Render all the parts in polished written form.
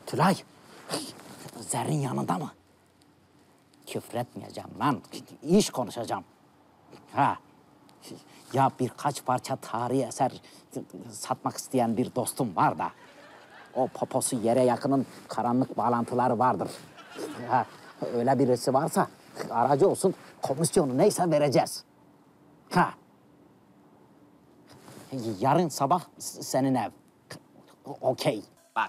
Tülay, Zerrin yanında mı? Küfretmeyeceğim lan, iş konuşacağım. Ha, ya birkaç parça tarihi eser satmak isteyen bir dostum var da... ...o poposu yere yakının karanlık bağlantıları vardır. Ha, öyle birisi varsa aracı olsun, komisyonu neyse vereceğiz. Ha. Yarın sabah senin ev. Okey.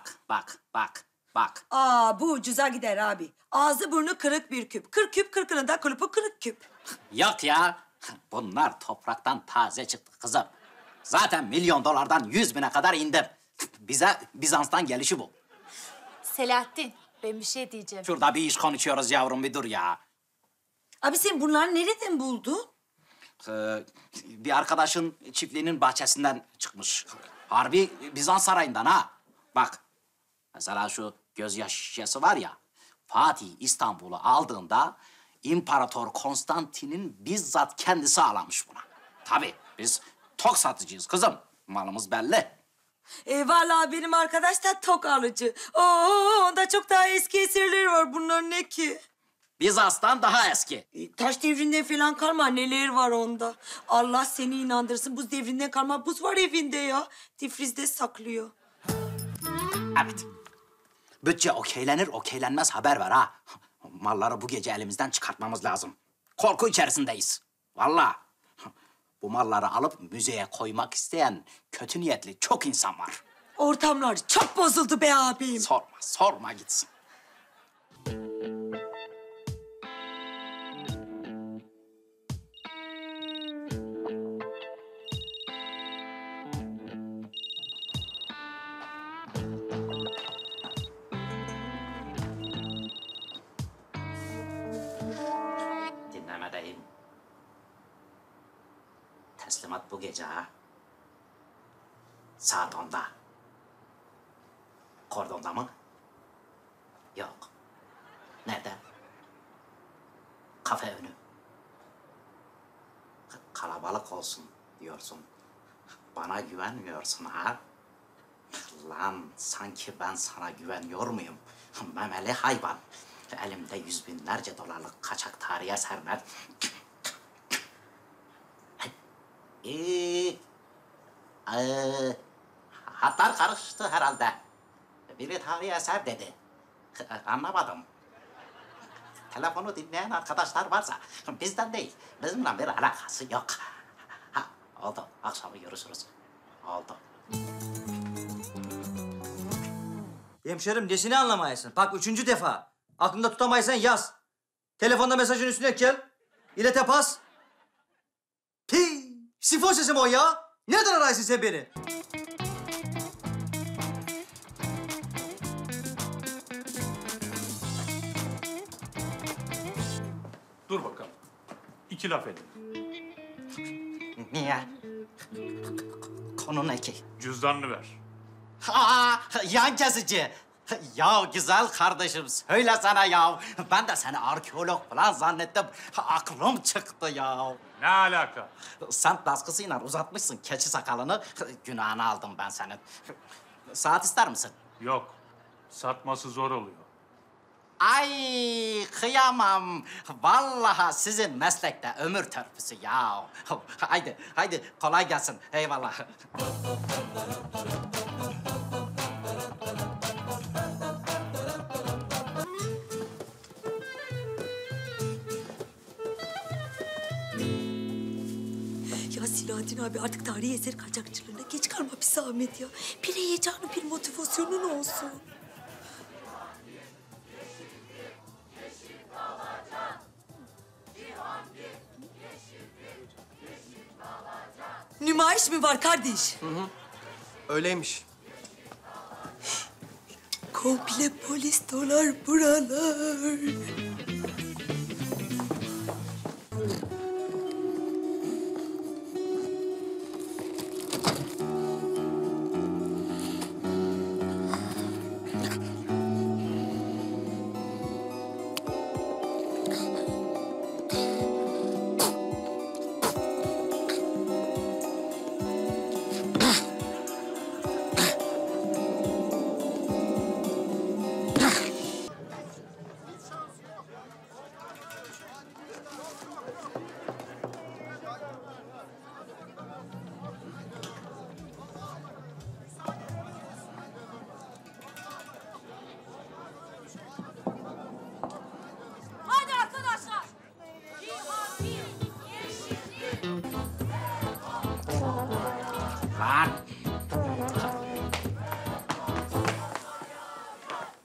Bak. Bu ucuza gider abi. Ağzı burnu kırık bir küp. 40 küp, 40'ının da kulüpü kırık küp. Yok ya. Bunlar topraktan taze çıktı kızım. Zaten $1.000.000'dan $100.000'e kadar indim. Bize Bizans'tan gelişi bu. Selahattin, ben bir şey diyeceğim. Şurada bir iş konuşuyoruz yavrum, bir dur ya. Abi sen bunları nereden buldun? Bir arkadaşın çiftliğinin bahçesinden çıkmış. Harbi Bizans sarayından ha. Bak, mesela şu gözyaş şişesi var ya... ...Fatih İstanbul'u aldığında... ...İmparator Konstantin'in bizzat kendisi ağlamış buna. Tabii, biz tok satıcıyız kızım. Malımız belli. Vallahi benim arkadaş da tok alıcı. Onda çok daha eski eserleri var. Bunlar ne ki? Bizans'tan daha eski. Taş devrinden falan kalma, neler var onda. Allah seni inandırsın, buz devrinden kalma buz var evinde ya. Difrizde saklıyor. Evet. Bütçe okeylenir okeylenmez haber ver ha. Malları bu gece elimizden çıkartmamız lazım. Korku içerisindeyiz. Vallahi. Bu malları alıp müzeye koymak isteyen kötü niyetli çok insan var. Ortamlar çok bozuldu be abim. Sorma gitsin. Dinlemedeyim. Teslimat bu gece ha. Saat 10'da. Kordonda mı? Yok. Nerede? Kafe önü. Kalabalık olsun diyorsun. Bana güvenmiyorsun ha? Lan sanki ben sana güveniyor muyum? Memeli hayvan. Elimde $100 binlerce kaçak tarihi eserler. Hatlar karıştı herhalde. Biri tarihi eser dedi. Anlamadım. Telefonu dinleyen arkadaşlar varsa bizden değil. Bizimle bir alakası yok. Ha, oldu. Akşamı görüşürüz. Oldu. Hemşerim nesini anlamayasın? Bak 3. defa. Aklında tutamaysan yaz. Telefonda mesajın üstüne gel. İlete pas. Sifon sesim o ya. Nereden araysın sen beni? Dur bakalım. 2 laf edin. Niye? Konu ne ki? Cüzdanını ver. Yan kesici. Ya güzel kardeşim söylesene ya. Ben de seni arkeolog falan zannettim. Aklım çıktı ya. Ne alaka? Semt baskısıyla uzatmışsın keçi sakalını. Günahını aldım ben senin. Saat ister misin? Yok. Satması zor oluyor. Ay kıyamam. Vallahi sizin meslekte ömür törpüsü ya. Haydi kolay gelsin. Eyvallah. Ya Selahattin abi artık tarihi eser kaçakçılığına geç kalma bir zahmet ya. Bir heyecanı, bir motivasyonun olsun. Nümayiş mi var kardeş? Öyleymiş. Komple polis dolar buralar.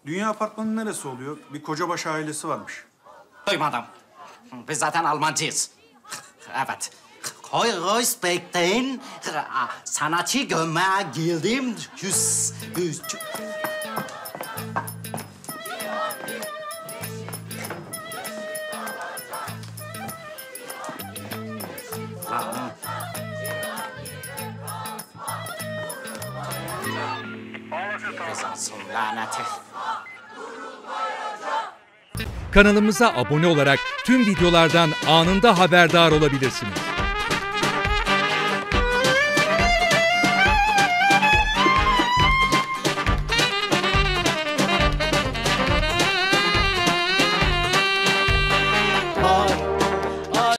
Dünya Apartmanı neresi oluyor? Bir kocabaşı ailesi varmış. Duymadım. Biz zaten Almancıyız. Evet. Kreuzberg'den sanatçı görmeye geldim. Yüz. Bizans'ın laneti. Kanalımıza abone olarak tüm videolardan anında haberdar olabilirsiniz.